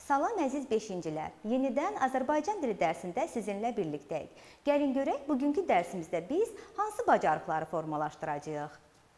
Salam əziz 5-cilər. Yenidən Azərbaycan dili dərsində sizinlə birlikdəyik. Gəlin görək, bugünkü dərsimizdə biz hansı bacarıqları formalaşdıracağıq?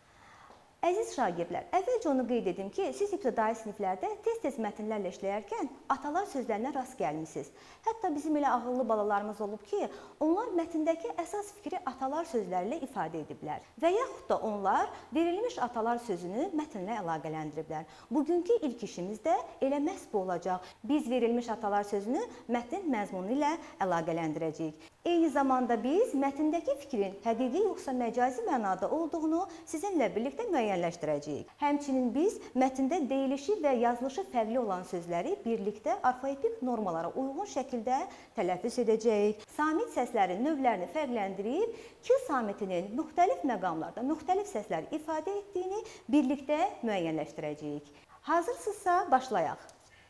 Əziz şagirdlər, əvvəlcə onu qeyd edim ki, siz ibtidai siniflərdə tez-tez mətnlərlə işləyərkən atalar sözlərinə rast gəlmisiniz. Hətta bizim elə ağıllı balalarımız olub ki, onlar mətndəki əsas fikri atalar sözləri ilə ifadə ediblər. Və yaxud da onlar verilmiş atalar sözünü mətnlə əlaqələndiriblər. Bugünkü ilk işimiz də elə məhz bu olacaq. Biz verilmiş atalar sözünü mətnin məzmunu ilə əlaqələndirəcəyik. Eyni zamanda biz mətndəki fikrin həqiqi yoxsa məcazi mənada olduğunu sizinlə birlikdə müəyyənləşdirəcəyik. Həmçinin biz mətndə deyilişi və yazılışı fərqli olan sözləri birlikdə orfoepik normalara uyğun şəkildə tələffüz edəcəyik. Samit səslərin növlərini fərqləndirib, ki samitinin müxtəlif məqamlarda müxtəlif səslər ifadə etdiyini birlikdə müəyyənləşdirəcəyik. Hazırsınızsa başlayaq.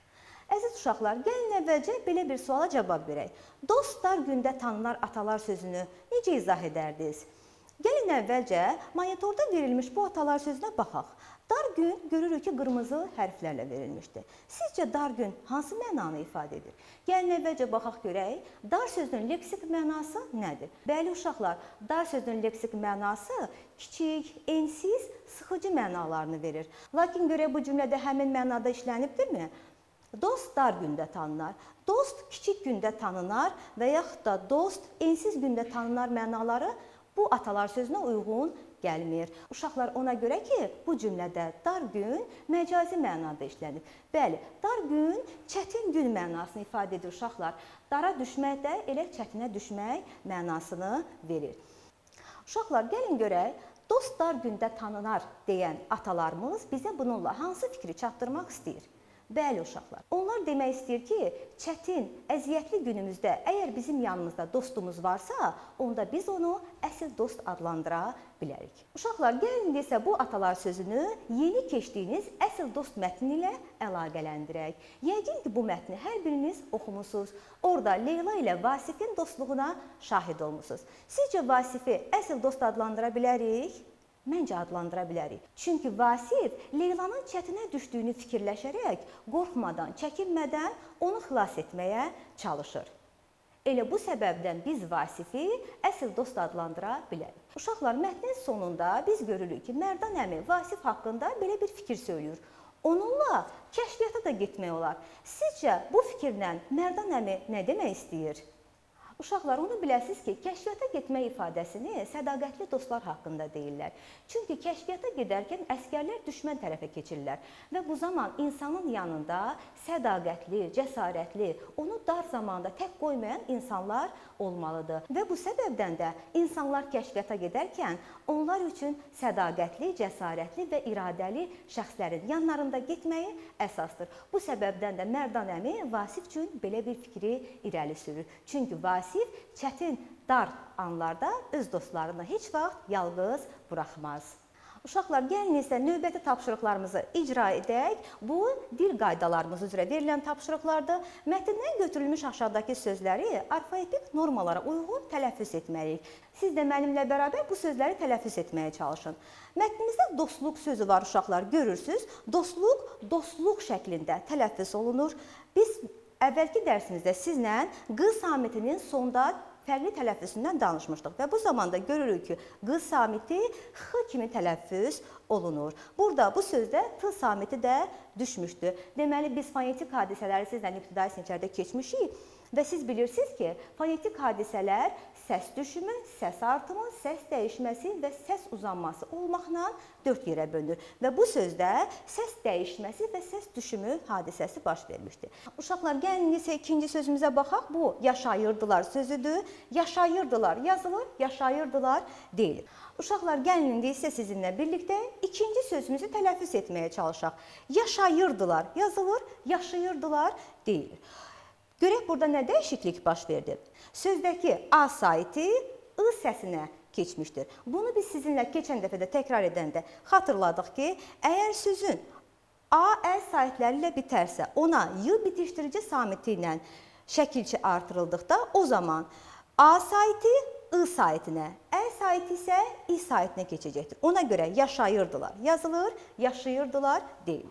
Əziz uşaqlar, gəlin əvvəlcə belə bir suala cavab verək. Dost dar gündə tanınar atalar sözünü necə izah edərdiniz? Gəlin əvvəlcə monitorda verilmiş bu atalar sözünə baxaq. Dar gün görürük ki, qırmızı hərflərlə verilmişdir. Sizcə dar gün hansı mənanı ifadə edir? Gəlin əvvəlcə baxaq görək, dar sözünün leksik mənası nədir? Bəli uşaqlar, dar sözünün leksik mənası kiçik, ensiz, sıxıcı mənalarını verir. Lakin görək bu cümlədə həmin mənada işlənibdirmi? Dost dar gündə tanınar, dost kiçik gündə tanınar və yaxud da dost ensiz gündə tanınar mənaları bu atalar sözünə uyğun gəlmir. Uşaqlar ona görə ki, bu cümlədə dar gün məcazi mənada işlənir. Bəli, dar gün çətin gün mənasını ifadə edir uşaqlar. Dara düşmək də elə çətinə düşmək mənasını verir. Uşaqlar, gəlin görək, dost dar gündə tanınar deyən atalarımız bizə bununla hansı fikri çatdırmaq istəyir? Bəli uşaqlar, onlar demək istəyir ki, çətin, əziyyətli günümüzdə əgər bizim yanımızda dostumuz varsa, onda biz onu əsl dost adlandıra bilərik. Uşaqlar, gəlin desə bu atalar sözünü yeni keçdiyiniz əsl dost mətni ilə əlaqələndirək. Yəqin ki, bu mətni hər biriniz oxumusunuz. Orada Leyla ilə Vasifin dostluğuna şahid olmusunuz. Sizcə Vasifi əsl dost adlandıra bilərik? Məncə adlandıra bilərik. Çünki Vasif Leylanın çətinə düşdüyünü fikirləşərək, qorxmadan, çəkinmədən onu xilas etməyə çalışır. Elə bu səbəbdən biz Vasifi əsl dost adlandıra bilərik. Uşaqlar, mətnin sonunda biz görürük ki, Mərdan əmi Vasif haqqında belə bir fikir söylüyor. Onunla kəşfiyyata da getmək olar. Sizcə bu fikirlə Mərdan əmi nə demək istəyir? Uşaqlar, onu biləsiniz ki, kəşfiyyata getmək ifadəsini sədaqətli dostlar haqqında deyirlər. Çünki kəşfiyyata gedərkən əskərlər düşmən tərəfə keçirlər və bu zaman insanın yanında sədaqətli, cəsarətli, onu dar zamanda tək qoymayan insanlar olmalıdır. Və bu səbəbdən də insanlar kəşfiyyata gedərkən onlar üçün sədaqətli, cəsarətli və iradəli şəxslərin yanlarında getməyi əsasdır. Bu səbəbdən də Mərdan əmi Vasif üçün belə bir fikri irəli sürür. Çünki Vasif çətin, dar anlarda öz dostlarını heç vaxt yalqız buraxmaz. Uşaqlar, gəlin isə növbəti tapşırıqlarımızı icra edək. Bu, dil qaydalarımız üzrə verilən tapşırıqlardır. Mətndən götürülmüş aşağıdakı sözləri orfoepik normalara uyğun tələffüz etməliyik. Siz də mənimlə bərabər bu sözləri tələffüz etməyə çalışın. Mətnimizdə dostluq sözü var uşaqlar, görürsünüz. Dostluq, dostluq şəklində tələffüz olunur. Biz əvvəlki dərsimizdə sizlə q samitinin sonda fərqli tələffüzündən danışmışdıq və bu zamanda görürük ki, q samiti x kimi tələffüz olunur. Burada bu sözdə t samiti də düşmüşdür. Deməli, biz fonetik hadisələri sizlə ibtidai siniflərdə keçmişik və siz bilirsiniz ki, fonetik hadisələr səs düşümü, səs artımı, səs dəyişməsi və səs uzanması olmaqla 4 yerə bölünür. Və bu sözdə səs dəyişməsi və səs düşümü hadisəsi baş vermişdir. Uşaqlar, gəlin isə ikinci sözümüzə baxaq. Bu, yaşayırdılar sözüdür. Yaşayırdılar yazılır, yaşayırdılar deyilir. Uşaqlar, gəlin indi isə sizinlə birlikdə ikinci sözümüzü tələffüz etməyə çalışaq. Yaşayırdılar yazılır, yaşayırdılar deyilir. Görək burada nə dəyişiklik baş verdi? Sözdəki A saiti I səsinə keçmişdir. Bunu biz sizinlə keçən dəfədə təkrar edəndə xatırladıq ki, əgər sözün A, Ə saitləri ilə bitərsə, ona Y bitişdirici samiti ilə şəkilçi artırıldıqda, o zaman A saiti I saitinə, Ə saiti isə I saitinə keçəcəkdir. Ona görə yaşayırdılar yazılır, yaşayırdılar deyilir.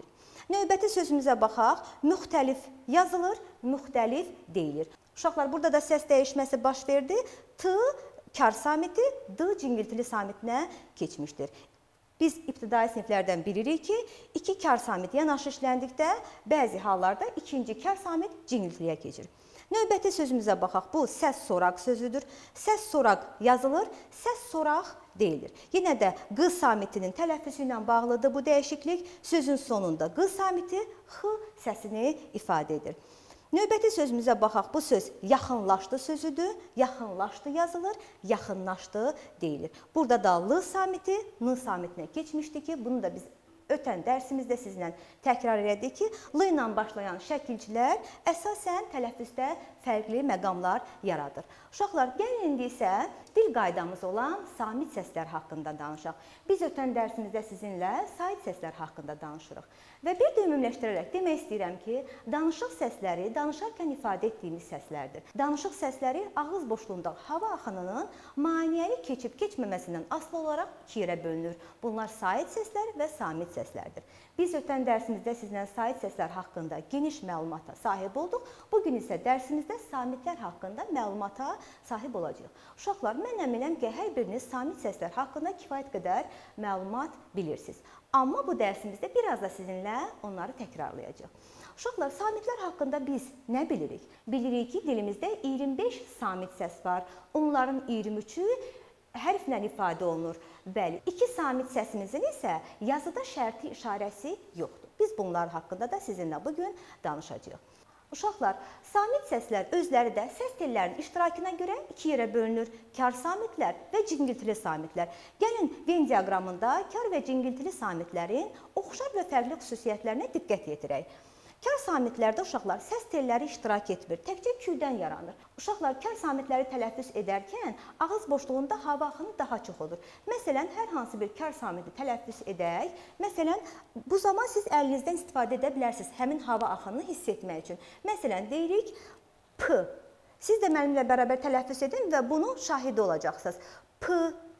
Növbəti sözümüzə baxaq. Müxtəlif yazılır, müxtəlif deyilir. Uşaqlar, burada da səs dəyişməsi baş verdi. T kar samiti, D cingiltili samitinə keçmişdir. Biz ibtidai siniflərdən bilirik ki, iki kar samit yanaşı işləndikdə bəzi hallarda ikinci kar samit cingiltiliyə keçir. Növbəti sözümüzə baxaq. Bu səs soraq sözüdür. Səs soraq yazılır, səs soraq deyilir. Yenə də q samitinin tələffüzü ilə bağlıdır bu dəyişiklik. Sözün sonunda q samiti x səsini ifadə edir. Növbəti sözümüzə baxaq. Bu söz yaxınlaşdı sözüdür. Yaxınlaşdı yazılır, yaxınlaşdı deyilir. Burada da l samiti n samitinə keçmişdi ki, bunu da biz ötən dərsimizdə sizlə təkrar elədik ki, l ilə başlayan şəkilçilər əsasən tələffüzdə fərqli məqamlar yaradır. Uşaqlar, gəlin indi isə dil qaydamız olan samit səslər haqqında danışaq. Biz ötən dərsimizdə sizinlə sait səslər haqqında danışırıq. Və bir də ümumiləşdirərək demək istəyirəm ki, danışıq səsləri danışarkən ifadə etdiyimiz səslərdir. Danışıq səsləri ağız boşluğunda hava axınının maneəli keçib-keçməməsindən asılı olaraq iki yerə bölünür. Bunlar sait səslər və samit səslərdir. Biz ötən dərsimizdə sizlə sait səslər haqqında geniş məlumata sahib olduq. Bugün isə dərsimizdə samitlər haqqında məlumata sahib olacağıq. Uşaqlar, mən əminəm ki, hər biriniz samit səslər haqqında kifayət qədər məlumat bilirsiniz. Amma bu dərsimizdə biraz da sizinlə onları təkrarlayacağıq. Uşaqlar, samitlər haqqında biz nə bilirik? Bilirik ki, dilimizdə 25 samit səs var. Onların 23-ü hərflə ifadə olunur. Bəli, iki samit səsimizin isə yazıda şərti işarəsi yoxdur. Biz bunlar haqqında da sizinlə bugün danışacağıq. Uşaqlar, samit səslər özləri də səs tellərinin iştirakına görə iki yerə bölünür. Kar samitlər və cingiltili samitlər. Gəlin, Venn diaqramında kar və cingiltili samitlərin oxşar və fərqli xüsusiyyətlərinə diqqət yetirək. Kar samitlərdə uşaqlar səs telləri iştirak etmir, təkcə küydən yaranır. Uşaqlar, kar samitləri tələffüz edərkən ağız boşluğunda hava axını daha çox olur. Məsələn, hər hansı bir kar samiti tələffüz edək. Məsələn, bu zaman siz əlinizdən istifadə edə bilərsiniz həmin hava axınını hiss etmək üçün. Məsələn, deyirik P. Siz də mənimlə bərabər tələffüz edin və bunun şahidi olacaqsınız. P,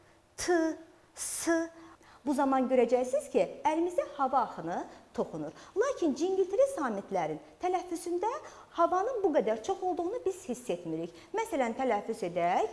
T, S. Bu zaman görəcəksiniz ki, əlimizdə hava axını toxunur. Lakin cingiltili samitlərin tələffüzündə havanın bu qədər çox olduğunu biz hiss etmirik. Məsələn, tələffüz edək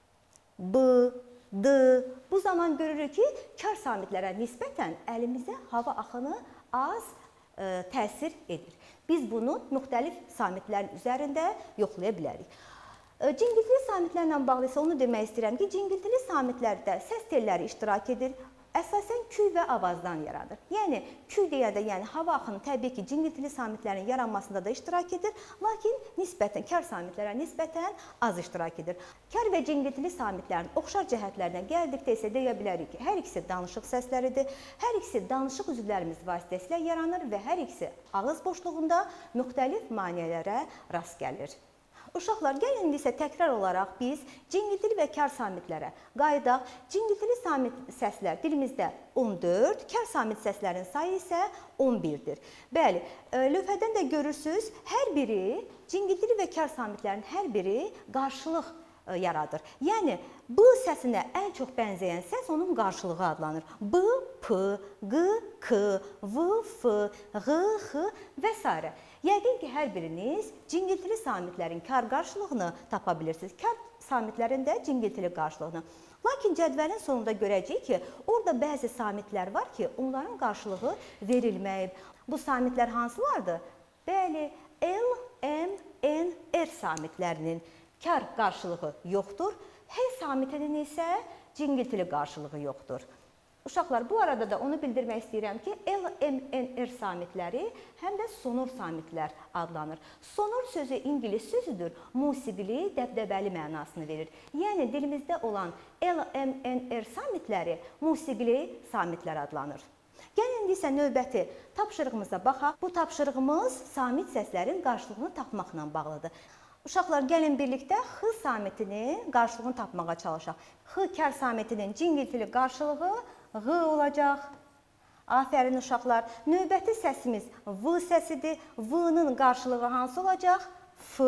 B, D. Bu zaman görürük ki, kar samitlərə nisbətən əlimizdə hava axını az təsir edir. Biz bunu müxtəlif samitlərin üzərində yoxlaya bilərik. Cingiltili samitlərlə bağlı isə onu demək istəyirəm ki, cingiltili samitlərdə səs telləri iştirak edir. Əsasən küy və avazdan yaradır. Yəni, küy deyəndə, yəni hava axını təbii ki, cingiltili samitlərin yaranmasında da iştirak edir, lakin nisbətən, kar samitlərə nisbətən az iştirak edir. Kar və cingiltili samitlərin oxşar cəhətlərinə gəldikdə isə deyə bilərik ki, hər ikisi danışıq səsləridir, hər ikisi danışıq üzvlərimiz vasitəsilə yaranır və hər ikisi ağız boşluğunda müxtəlif maneələrə rast gəlir. Uşaqlar, gəlin indi isə təkrar olaraq biz cingiltili və kar samitlərə qayıdaq. Cingiltili samit səslər dilimizdə 14, kar samit səslərin sayı isə 11-dir. Bəli, lövhədən də görürsünüz, hər biri, cingiltili və kar samitlərin hər biri qarşılıq yaradır. Yəni, B səsinə ən çox bənzəyən səs onun qarşılığı adlanır. B, P, Q, K, V, F, G, X və s. Yəqin ki, hər biriniz cingiltili samitlərin kar qarşılığını tapa bilirsiniz. Kar samitlərin də cingiltili qarşılığını. Lakin cədvəlin sonunda görəcəyik ki, orada bəzi samitlər var ki, onların qarşılığı verilməyib. Bu samitlər hansılardır? Bəli, L, M, N, R samitlərinin kar qarşılığı yoxdur. H samitinin isə cingiltili qarşılığı yoxdur. Uşaqlar, bu arada da onu bildirmək istəyirəm ki, L, M, N, R samitləri həm də sonor samitlər adlanır. Sonor sözü ingilis sözüdür, musiqili, dəbdəbəli mənasını verir. Yəni, dilimizdə olan L, M, N, R samitləri musiqili samitlər adlanır. Gəlin indi isə növbəti tapşırığımıza baxaq. Bu tapşırığımız samit səslərin qarşılığını tapmaqla bağlıdır. Uşaqlar, gəlin birlikdə X samitinin qarşılığını tapmağa çalışaq. X kar samitinin cingiltili qarşılığı Q olacaq. Afərin uşaqlar. Növbəti səsimiz V səsidir. V-nın qarşılığı hansı olacaq? F.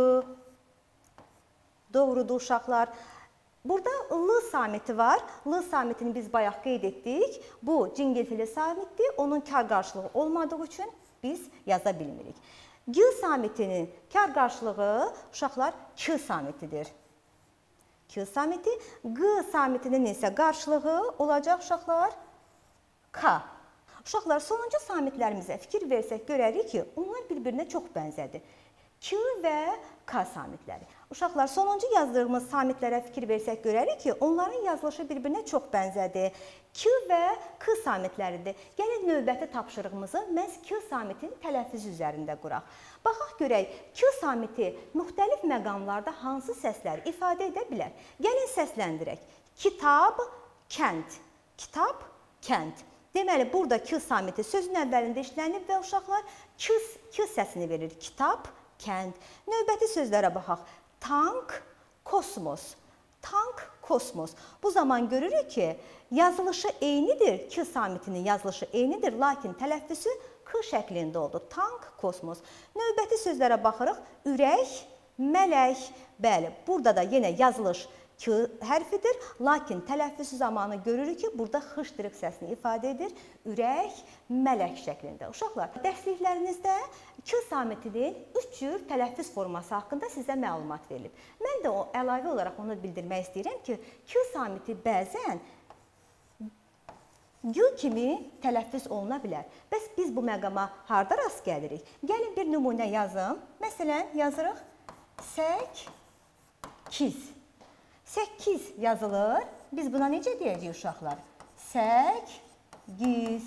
Doğrudur uşaqlar. Burada L samiti var. L samitini biz bayaq qeyd etdik. Bu cingiltili samitdir. Onun kar qarşılığı olmadığı üçün biz yaza bilmirik. G samitinin kar qarşılığı uşaqlar K samitidir. K samiti, G samitinin isə qarşılığı olacaq uşaqlar K. Uşaqlar, sonuncu samitlərimizə fikir versək görərik ki, onlar bir-birinə çox bənzədir. K və K samitləri. Uşaqlar, sonuncu yazdığımız samitlərə fikir versək görərik ki, onların yazılışı bir-birinə çox bənzədir. K və K samitləridir. Gəlin növbəti tapşırığımızı məhz K samitinin tələffüzü üzərində quraq. Baxaq görək, K samiti müxtəlif məqamlarda hansı səsləri ifadə edə bilər? Gəlin səsləndirək. Kitab, kənd. Kitab, kənd. Deməli, burada K samiti sözün əvvəlində işlənib və uşaqlar K səsini verir. Kitab, kənd. Növbəti sözlərə baxaq. Tank, kosmos. Tank, kosmos. Bu zaman görürük ki, yazılışı eynidir. K samitinin yazılışı eynidir, lakin tələffüzü K şəklində oldu. Tank, kosmos. Növbəti sözlərə baxırıq. Ürək, mələk. Bəli, burada da yenə yazılış K hərfidir, lakin tələffüzü zamanı görürük ki, burada xışdırıq səsini ifadə edir. Ürək, mələk şəklində. Uşaqlar, dərsliklərinizdə K samitinin 3 cür tələffüz forması haqqında sizə məlumat verilib. Mən də əlavə olaraq onu bildirmək istəyirəm ki, K samiti bəzən G kimi tələffüz oluna bilər. Bəs biz bu məqama harda rast gəlirik? Gəlin bir nümunə yazım. Məsələn, yazırıq 8. 8 yazılır. Biz buna necə deyəcəyik uşaqlar? 8.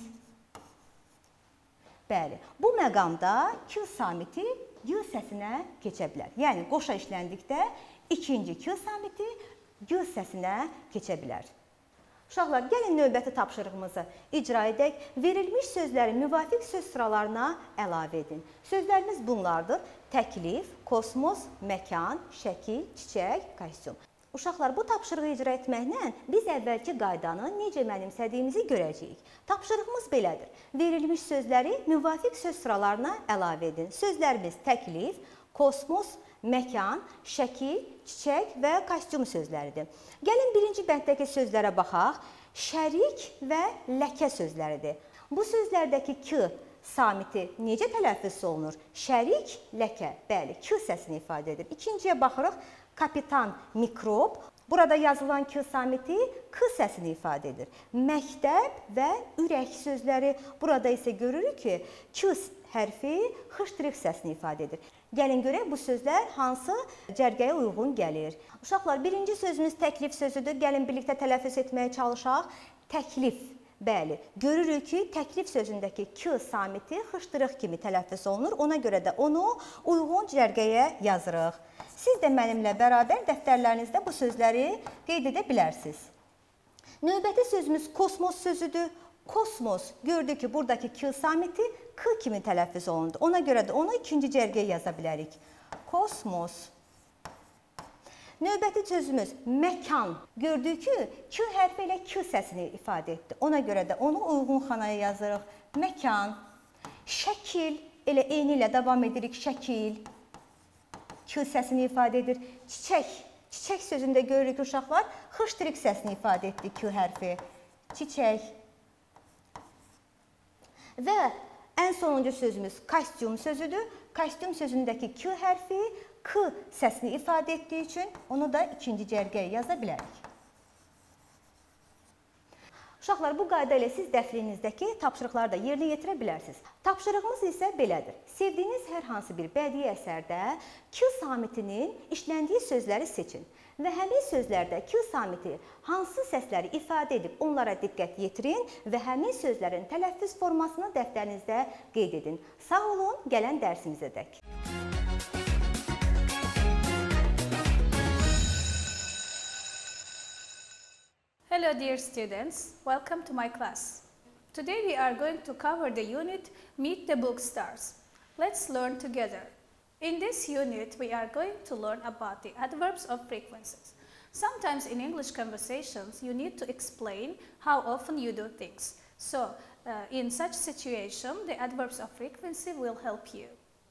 Bəli, bu məqamda K samiti G səsinə keçə bilər. Yəni, qoşa işləndikdə ikinci K samiti G səsinə keçə bilər. Uşaqlar, gəlin növbəti tapşırığımızı icra edək. Verilmiş sözləri müvafiq söz sıralarına əlavə edin. Sözlərimiz bunlardır. Təklif, kosmos, məkan, şəkil, çiçək, kostyum. Uşaqlar, bu tapşırığı icra etməklə biz əvvəlki qaydanı necə mənimsədiyimizi görəcəyik. Tapşırığımız belədir. Verilmiş sözləri müvafiq söz sıralarına əlavə edin. Sözlərimiz təklif, kosmos, məkan, şəkil, çiçək və kostyum sözləridir. Gəlin birinci bənddəki sözlərə baxaq. Şərik və ləkə sözləridir. Bu sözlərdəki K samiti necə tələffüz olunur? Şərik, ləkə. Bəli, K səsini ifadə edir. İkinciyə baxırıq. Kapitan, mikrob. Burada yazılan K samiti K səsini ifadə edir. Məktəb və ürək sözləri. Burada isə görürük ki, K hərfi xışdırıq səsini ifadə edir. Gəlin görək bu sözlər hansı cərgəyə uyğun gəlir. Uşaqlar, birinci sözümüz təklif sözüdür. Gəlin birlikdə tələffüz etməyə çalışaq. Təklif. Bəli, görürük ki, təklif sözündəki K samiti xışdırıq kimi tələffüz olunur. Ona görə də onu uyğun cərgəyə yazırıq. Siz də mənimlə bərabər dəftərlərinizdə bu sözləri qeyd edə bilərsiniz. Növbəti sözümüz kosmos sözüdür. Kosmos, gördük ki, buradakı K samiti K kimi tələffüz olundu. Ona görə də onu ikinci cərgəyə yaza bilərik. Kosmos. Növbəti sözümüz məkan. Gördük ki, K hərfi ilə K səsini ifadə etdi. Ona görə də onu uyğun xanaya yazırıq. Məkan. Şəkil, elə eyni ilə davam edirik. Şəkil. K səsini ifadə edir. Çiçək. Çiçək sözündə görürük ki, uşaqlar xışdırıq səsini ifadə etdi K hərfi. Çiçək. Və ən sonuncu sözümüz kostyum sözüdür. Kostyum sözündəki K hərfi K səsini ifadə etdiyi üçün onu da ikinci cərgəyə yaza bilərik. Uşaqlar, bu qayda ilə siz dəftərinizdəki tapşırıqları da yerinə yetirə bilərsiniz. Tapşırığımız isə belədir. Sevdiyiniz hər hansı bir bədii əsərdə K samitinin işləndiyi sözləri seçin. Və həmin sözlərdə K samiti hansı səsləri ifadə edib onlara diqqət yetirin və həmin sözlərin tələffüz formasını dəftərinizdə qeyd edin. Sağ olun, gələn dərsimizədək. Hello dear students, welcome to my class. Today we are going to cover the unit Meet the Book Stars. Let's learn together. In this unit, we are going to learn about the adverbs of frequencies. Sometimes in English conversations, you need to explain how often you do things. So, in such situation, the adverbs of frequency will help you.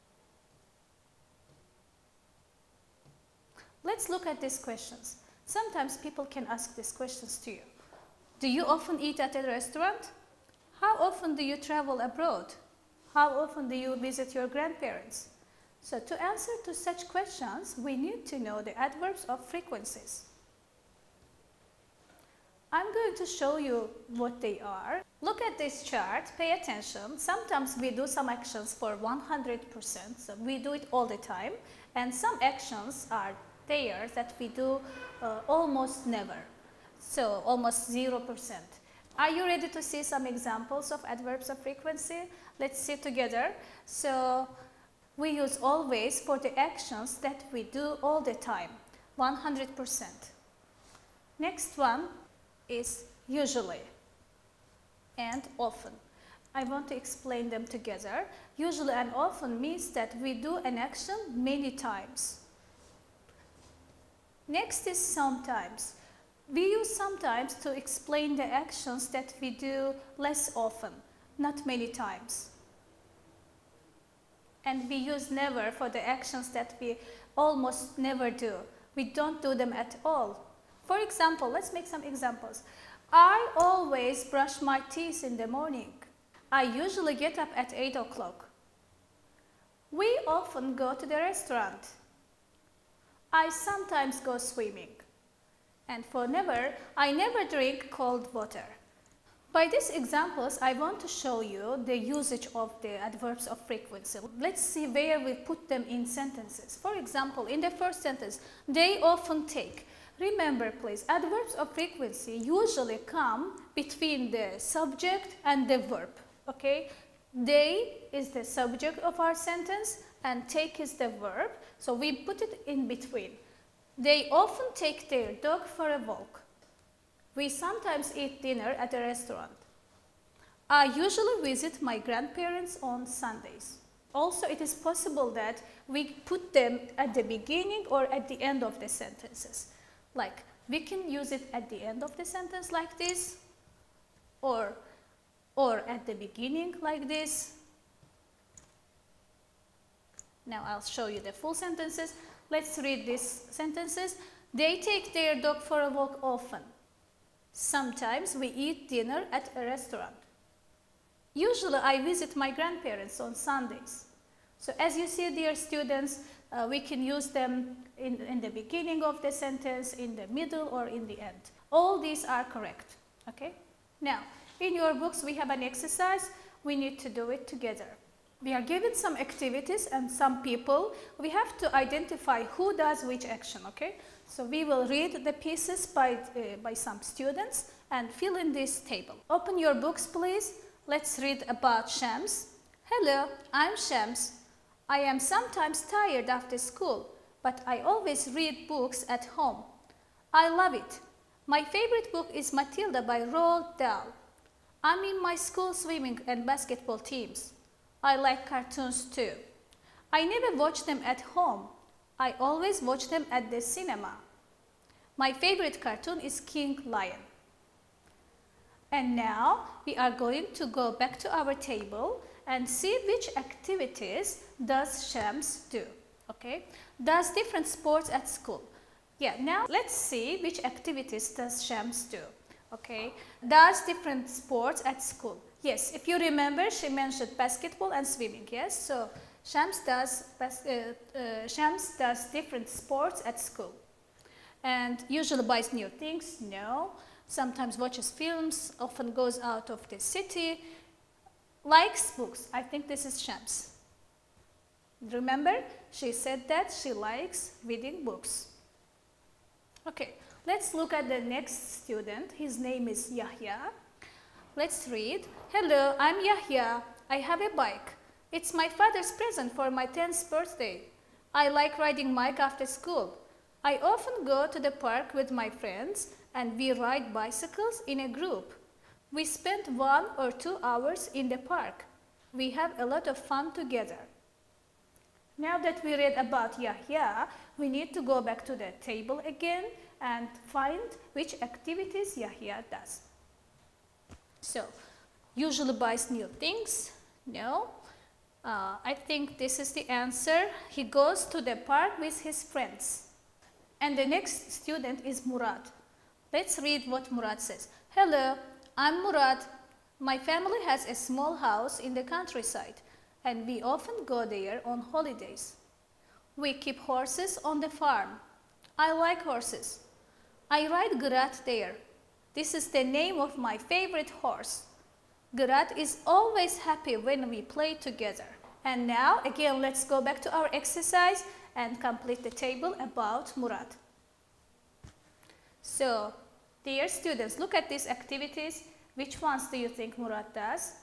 Let's look at these questions. Sometimes people can ask these questions to you. Do you often eat at a restaurant? How often do you travel abroad? How often do you visit your grandparents? So to answer to such questions, we need to know the adverbs of frequencies. I'm going to show you what they are. Look at this chart, pay attention. Sometimes we do some actions for 100%, so we do it all the time. And some actions are there that we do almost never, so almost 0%. Are you ready to see some examples of adverbs of frequency? Let's see together. So we use always for the actions that we do all the time, 100%. Next one is usually and often. I want to explain them together. Usually and often means that we do an action many times. Next is sometimes. We use sometimes to explain the actions that we do less often, not many times. And we use never for the actions that we almost never do. We don't do them at all. For example, let's make some examples. I always brush my teeth in the morning. I usually get up at 8 o'clock. We often go to the restaurant. I sometimes go swimming. And for never, I never drink cold water. By these examples, I want to show you the usage of the adverbs of frequency. Let's see where we put them in sentences. For example, in the first sentence, they often take. Remember please, adverbs of frequency usually come between the subject and the verb. Okay? They is the subject of our sentence and take is the verb. So we put it in between. They often take their dog for a walk. We sometimes eat dinner at a restaurant. I usually visit my grandparents on Sundays. Also, it is possible that we put them at the beginning or at the end of the sentences. Like, we can use it at the end of the sentence like this, or at the beginning like this. Now, I'll show you the full sentences. Let's read these sentences. They take their dog for a walk often. Sometimes we eat dinner at a restaurant. Usually I visit my grandparents on Sundays. So as you see, dear students, we can use them in the beginning of the sentence, in the middle, or in the end. All these are correct. Okay? Now, in your books we have an exercise. We need to do it together. We are given some activities and some people. We have to identify who does which action. Okay? So we will read the pieces by some students and fill in this table. Open your books, please. Let's read about Shams. Hello, I'm Shams. I am sometimes tired after school, but I always read books at home. I love it. My favorite book is Matilda by Roald Dahl. I'm in my school swimming and basketball teams. I like cartoons too. I never watch them at home. I always watch them at the cinema. My favorite cartoon is King Lion. And now we are going to go back to our table and see which activities does Shams do. Okay? Does different sports at school. Yeah, now let's see which activities does Shams do. Okay? Does different sports at school. Yes, if you remember, she mentioned basketball and swimming. Yes, so Shams does different sports at school. And usually buys new things? No. Sometimes watches films, often goes out of the city. Likes books. I think this is Shams. Remember, she said that she likes reading books. Okay, let's look at the next student. His name is Yahya. Let's read. Hello, I'm Yahya. I have a bike. It's my father's present for my 10th birthday. I like riding bike after school. I often go to the park with my friends and we ride bicycles in a group. We spend 1 or 2 hours in the park. We have a lot of fun together. Now that we read about Yahya, we need to go back to the table again and find which activities Yahya does. So, usually buys new things? No. I think this is the answer. He goes to the park with his friends. And the next student is Murad. Let's read what Murad says. Hello, I'm Murad. My family has a small house in the countryside. and we often go there on holidays. We keep horses on the farm. I like horses. I ride Grat there. This is the name of my favorite horse. Grat is always happy when we play together. And now, again, let's go back to our exercise and complete the table about Murad. So, dear students, look at these activities. Which ones do you think Murad does?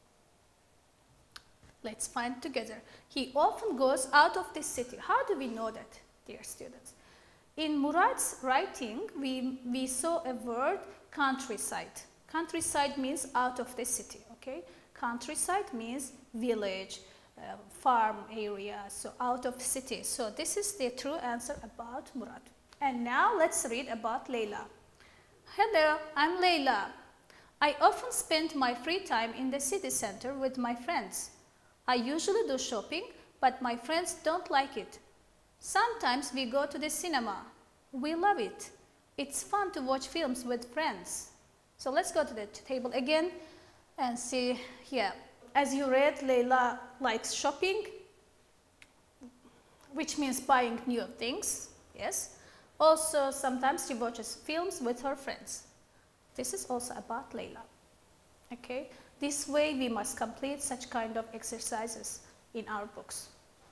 Let's find together. He often goes out of the city. How do we know that, dear students? In Murad's writing, we saw a word countryside. Countryside means out of the city, okay? Countryside means village, farm area, so out of city. So this is the true answer about Murad. And now let's read about Leyla. Hello, I'm Leyla. I often spend my free time in the city center with my friends. I usually do shopping, but my friends don't like it. Sometimes we go to the cinema. We love it. It's fun to watch films with friends. So let's go to the table again and see here. As you read, Leyla likes shopping, which means buying new things, yes. Also, sometimes she watches films with her friends. This is also about Leyla, okay. This way we must complete such kind of exercises in our books.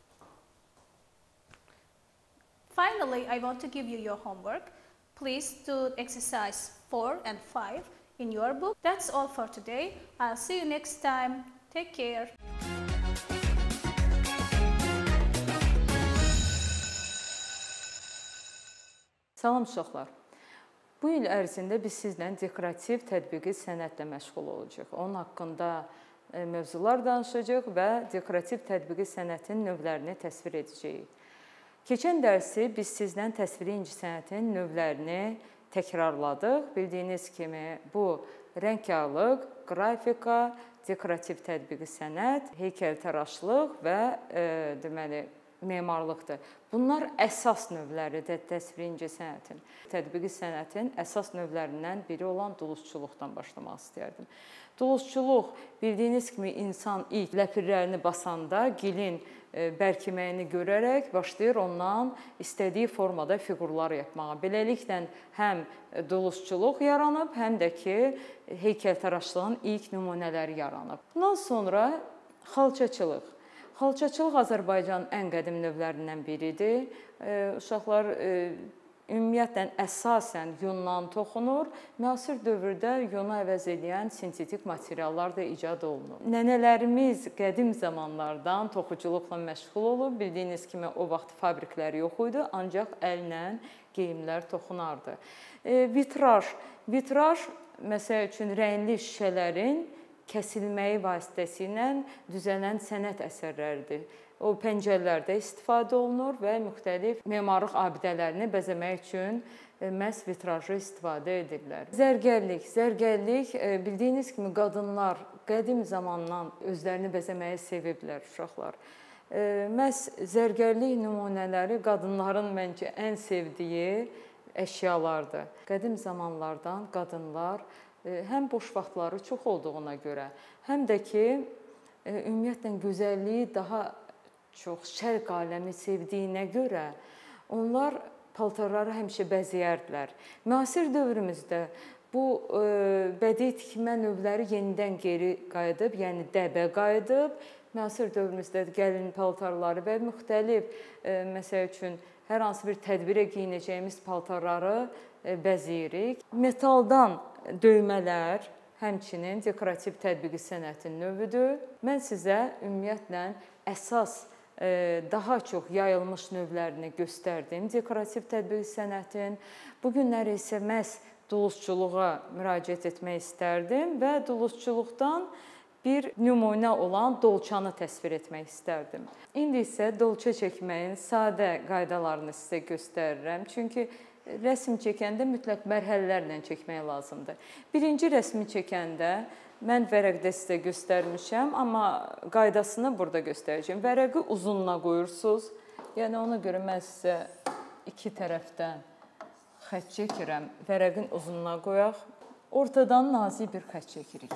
Finally, I want to give you your homework. Please do exercise 4 and 5 in your book. That's all for today. I'll see you next time. Take care. Salam uşaqlar. Bu il ərzində biz sizlə dekorativ tətbiqi sənətlə məşğul olacağıq. Onun haqqında mövzular danışacağıq və dekorativ tətbiqi sənətin növlərini təsvir edəcəyik. Keçən dərsi biz sizlə təsviri incəsənətin növlərini təkrarladıq. Bildiyiniz kimi bu rəngkarlıq, qrafika, dekorativ tətbiqi sənət, heykəltaraşlıq və deməli memarlıqdır. Bunlar əsas növləridir təsviri incəsənətin. Tətbiqi sənətin əsas növlərindən biri olan dulusçuluqdan başlamaq istərdim. Dulusçuluq, bildiyiniz kimi insan ilk ləpirlərini basanda gilin bərkiməyini görərək başlayır ondan istədiyi formada fiqurlar yapmağa. Beləliklə həm dulusçuluq yaranıb, həm də ki heykəltaraşlığın ilk nümunələri yaranıb. Bundan sonra xalçaçılıq. Xalçaçılıq Azərbaycanın ən qədim növlərindən biridir. Uşaqlar ümumiyyətlə əsasən yundan toxunur. Müasir dövrdə yunu əvəz edən sintetik materiallar da icad olunur. Nənələrimiz qədim zamanlardan toxuculuqla məşğul olub. Bildiyiniz kimi o vaxt fabriklər yox idi, ancaq əllə geyimlər toxunardı. Vitraj. Vitraj, məsəl üçün, rəngli şüşələrin kəsilməyi vasitəsilə düzələn sənət əsərləridir. O pəncərələrdə istifadə olunur və müxtəlif memarlıq abidələrini bəzəmək üçün məhz vitrajı istifadə edirlər. Zərgərlik. Zərgərlik, bildiyiniz kimi qadınlar qədim zamandan özlərini bəzəməyi seviblər uşaqlar. Məhz zərgərlik nümunələri qadınların məncə ən sevdiyi əşyalardır. Qədim zamanlardan qadınlar həm boş vaxtları çox olduğuna görə, həm də ki, ümumiyyətlə gözəlliyi daha çox şərq aləmi sevdiyinə görə onlar paltarları həmişə bəzəyərdilər. Müasir dövrümüzdə bu bədii tikmə növləri yenidən geri qayıdıb, yəni dəbə qayıdıb. Müasir dövrümüzdə gəlin paltarları və müxtəlif, məsəl üçün, hər hansı bir tədbirə geyinəcəyimiz paltarları bəzəyirik. Metaldan döymələr həmçinin dekorativ tətbiqi sənətin növüdür. Mən sizə ümumiyyətlə əsas daha çox yayılmış növlərini göstərdim dekorativ tətbiqi sənətin. Bu günləri isə məhz dulusçuluğa müraciət etmək istərdim və dulusçuluqdan bir nümunə olan dolçanı təsvir etmək istərdim. İndi isə dolça çəkməyin sadə qaydalarını sizə göstərirəm. Çünki rəsm çəkəndə mütləq mərhələlərlə çəkmək lazımdır. Birinci rəsmi çəkəndə mən vərəqdə sizə göstərmişəm, amma qaydasını burada göstərəcəm. Vərəqi uzununa qoyursunuz. Yəni ona görə mən sizə iki tərəfdən xətt çəkirəm. Vərəqin uzununa qoyaq. Ortadan nazik bir xətt çəkirik. Bu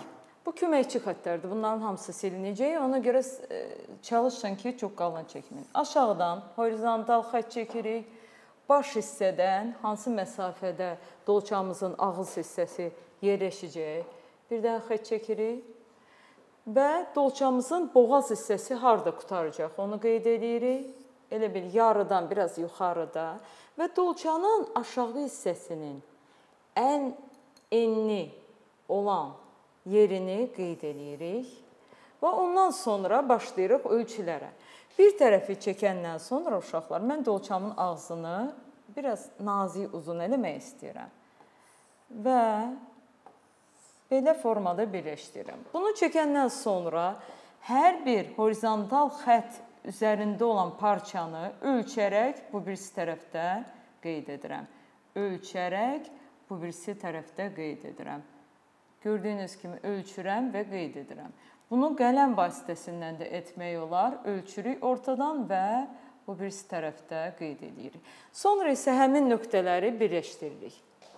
Bu köməkçi xəttlərdir. Bunların hamısı silinəcək. Ona görə çalışın ki, çox qalın çəkməyin. Aşağıdan horizontal xətt çəkirik. Baş hissədən hansı məsafədə dolçamızın ağız hissəsi yerləşəcək. Bir dənə xətt çəkirik. Və dolçamızın boğaz hissəsi harda qutaracaq, onu qeyd edirik. Elə bil yarıdan biraz yuxarıda. Və dolçanın aşağı hissəsinin ən enli olan yerini qeyd edirik. Və ondan sonra başlayırıq ölçülərə. Bir tərəfi çəkəndən sonra uşaqlar, mən dolçamın ağzını biraz nazik uzun eləmək istəyirəm. Və belə formada birləşdirirəm. Bunu çəkəndən sonra hər bir horizontal xətt üzərində olan parçanı ölçərək bu birisi tərəfdə qeyd edirəm. Ölçərək bu birisi tərəfdə qeyd edirəm. Gördüyünüz kimi ölçürəm və qeyd edirəm. Bunu qələm vasitəsindən də etmək olar. Ölçürük ortadan və bu birisi tərəfdə qeyd edirik. Sonra isə həmin nöqtələri birləşdiririk.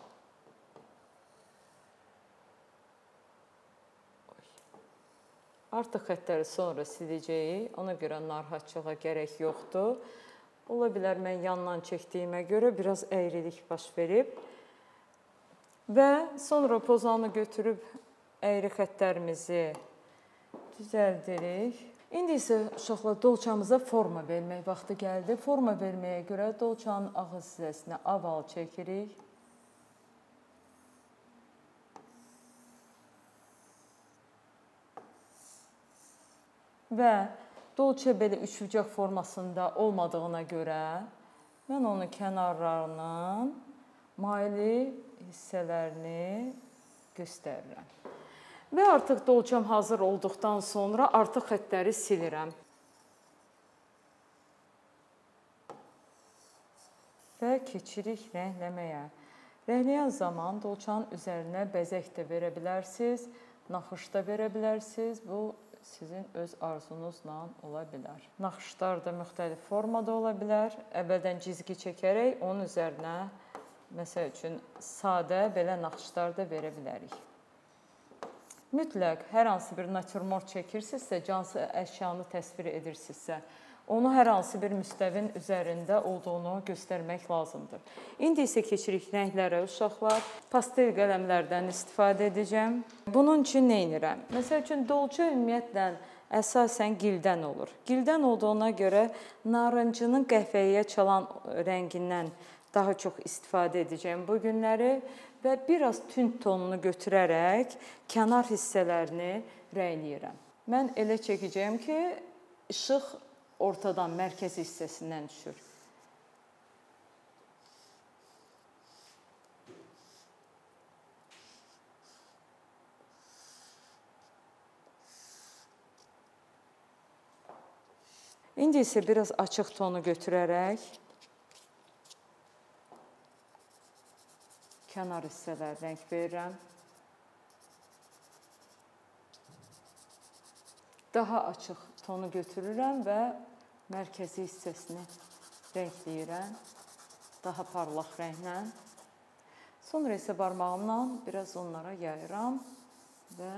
Artıq xəttləri sonra siləcəyik. Ona görə narahatçılığa gərək yoxdur. Ola bilər mən yandan çəkdiyimə görə biraz əyrilik baş verib. Və sonra pozanı götürüb əyri xəttlərimizi düzəldirik. İndi isə uşaqlar dolçamıza forma vermək vaxtı gəldi. Forma verməyə görə dolçanın ağız hissəsinə oval çəkirik. Və dolça belə üçbucaq formasında olmadığına görə mən onun kənarlarının maili hissələrini göstərirəm. Və artıq dolçam hazır olduqdan sonra artıq xəttləri silirəm. Və keçirik rəngləməyə. Rəngləyən zaman dolçanın üzərinə bəzək də verə bilərsiniz, naxış da verə bilərsiniz. Bu sizin öz arzunuzla ola bilər. Naxışlar da müxtəlif formada ola bilər. Əvvəldən cizgi çəkərək onun üzərinə məsəl üçün sadə belə naxışlar da verə bilərik. Mütləq hər hansı bir natürmort çəkirsinizsə, cansız əşyanı təsvir edirsinizsə, onu hər hansı bir müstəvin üzərində olduğunu göstərmək lazımdır. İndi isə keçirik rənglərə uşaqlar. Pastel qələmlərdən istifadə edəcəm. Bunun üçün nə edirəm? Məsəl üçün dolça ümumiyyətlə əsasən gildən olur. Gildən olduğuna görə narıncının qəhvəyə çalan rəngindən daha çox istifadə edəcəm bu günləri və biraz tünd tonunu götürərək kənar hissələrini rəngləyirəm. Mən elə çəkəcəyəm ki, işıq ortadan, mərkəz hissəsindən düşür. İndi isə biraz açıq tonu götürərək kənar hissələr rəng verirəm. Daha açıq tonu götürürəm və mərkəzi hissəsini rəngləyirəm. Daha parlaq rənglə. Sonra isə barmağımla biraz onlara yayıram və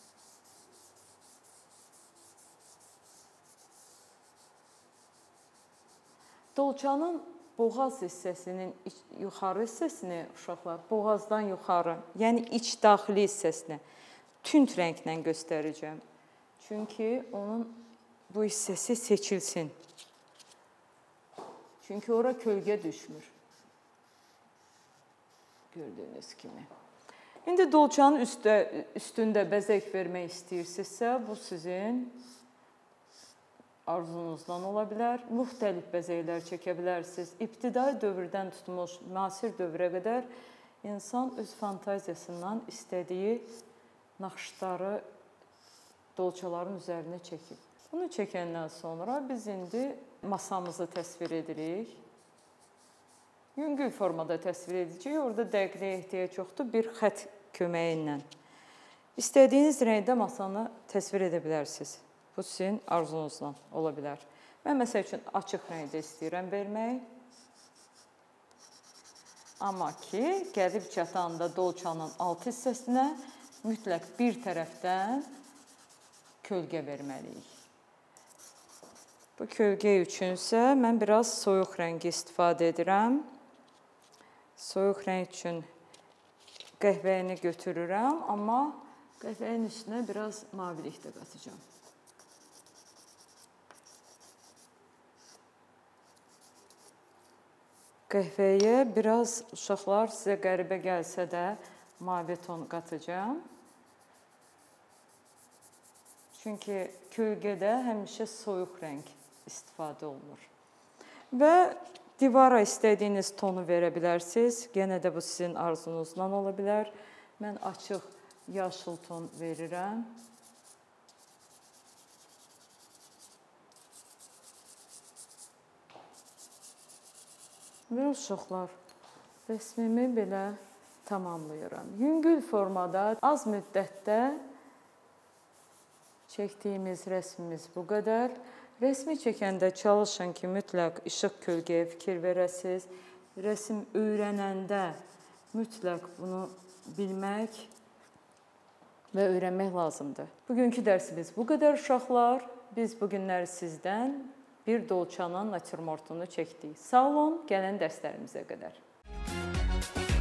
dolçanın boğaz hissəsinin yuxarı hissəsini uşaqlar, boğazdan yuxarı, yəni iç daxili hissəsini tünd rənglə göstərəcəm. Çünki onun bu hissəsi seçilsin. Çünki ora kölgə düşmür. Gördüyünüz kimi. İndi dolçanın üstündə bəzək vermək istəyirsinizsə, bu sizin arzunuzdan ola bilər. Müxtəlif bəzəklər çəkə bilərsiniz. İbtidai dövrdən tutmuş müasir dövrə qədər insan öz fantaziyasından istədiyi naxışları dolçaların üzərinə çəkib. Bunu çəkəndən sonra biz indi masamızı təsvir edirik. Yüngül formada təsvir edəcəyik. Orada dəqiqliyə ehtiyac yoxdur. Bir xətt köməyi ilə. İstədiyiniz rəngdə masanı təsvir edə bilərsiniz. Bu sizin arzunuzla ola bilər. Mən məsəl üçün açıq rəngdə istəyirəm vermək. Amma ki, gəlib çatanda dolçanın alt hissəsinə mütləq bir tərəfdən kölgə verməliyik. Bu kölgə üçünsə mən biraz soyuq rəngi istifadə edirəm. Soyuq rəng üçün qəhvəyini götürürəm, amma qəhvəyin üstünə biraz mavilik də qatacağam. Qəhvəyə biraz, uşaqlar, sizə qəribə gəlsə də mavi ton qatacağam. Çünki kölgədə həmişə soyuq rəng istifadə olunur. Və divara istədiyiniz tonu verə bilərsiniz. Yenə də bu sizin arzunuzdan ola bilər. Mən açıq yaşıl ton verirəm. Və uşaqlar, rəsmimi belə tamamlayıram. Yüngül formada, az müddətdə çəkdiyimiz rəsmimiz bu qədər. Rəsmi çəkəndə çalışın ki, mütləq işıq kölgəyə fikir verəsiniz. Rəsm öyrənəndə mütləq bunu bilmək və öyrənmək lazımdır. Bugünkü dərsimiz bu qədər uşaqlar. Biz bu günlər sizdən bir dolçanın natürmortunu çəkdik. Sağ olun, gələn dərslərimizə qədər.